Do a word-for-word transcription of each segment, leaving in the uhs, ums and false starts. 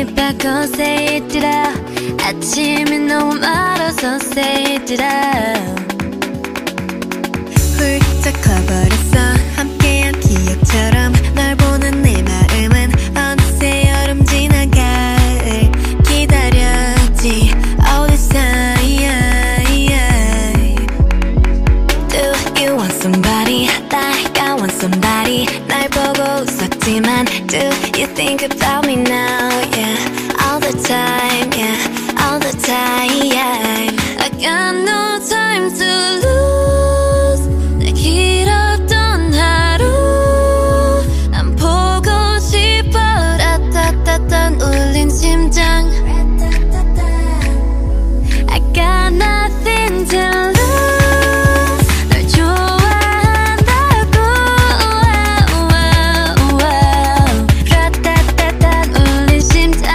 back or say it out. 아침이 너무 멀어서 say it out. 훌쩍 커버렸어 함께한 기억처럼 널 보는 내 마음은 어느새 여름 지나 가을 기다렸지 all this time. Do you want somebody like I want somebody 날 보고 웃었지만 do you think about me now yeah all the time yeah all the time. I got no time to lose. 내 길었던 하루 난 보고 싶어. 라따따따 울린 심장. I got nothing to lose. 널 좋아한다고. 라따따따 울린 심장.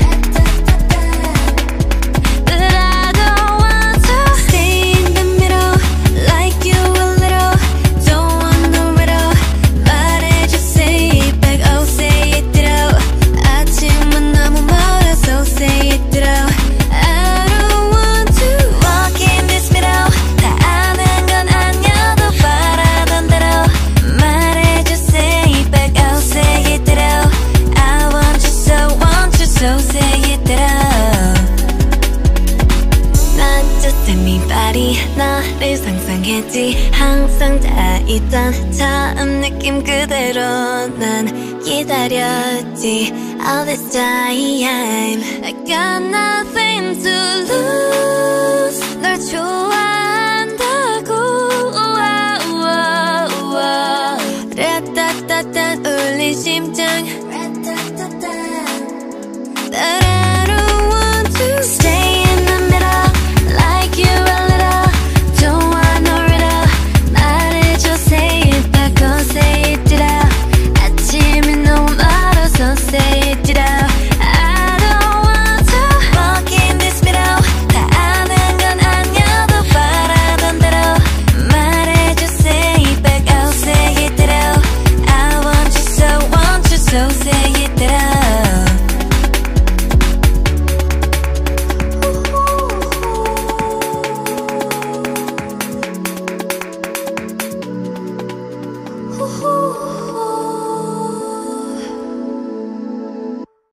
But I don't want to Stay in the middle like you a little don't want no riddle 말해줘 say it back oh say it through 아침은 너무 멀어서 say it through I don't want to walk in this middle 다 아는 건 아니어도 바라던 대로 말해줘 say it back oh say it through I want you so want you so say it through Not just anybody 너를 상상했지 항상 다 있던 처음 느낌 그대로 난 기다렸지 all this time. I got nothing to lose. 널 좋아한다고. 라따따따 울린 심장 But I don't want to stay in the middle Like you a little. Don't want no riddle. 말해줘 say it back or say it out. 아침이 너무 멀어서 say it out. I don't want to walk in this middle 다 아는 건 아니어도 바라던 대로 말해줘 say it back oh say it through I want you so want you so say it through Ooh.